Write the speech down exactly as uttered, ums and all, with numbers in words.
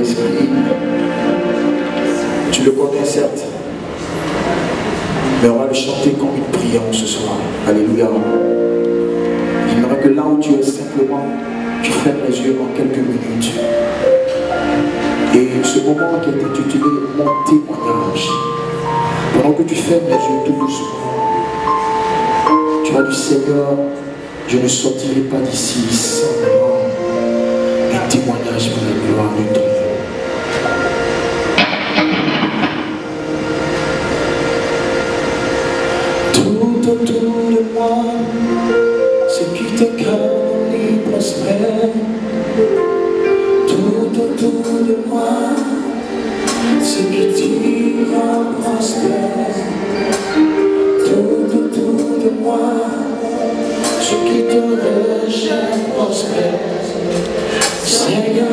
Esprit, tu le connais certes, mais on va le chanter comme une prière ce soir. Alléluia. J'aimerais que là où tu es simplement, tu fermes les yeux en quelques minutes. Et ce moment qui est intitulé mon témoignage, pendant que tu fermes les yeux tout doucement, tu as dit Seigneur, je ne sortirai pas d'ici sans avoir un témoignage pour la gloire de ton nom. Tout autour de moi, ce qui te calme prospère. Tout autour de moi, ce qui te rend prospère. Tout autour de moi, ce qui te rejette prospère. Seigneur,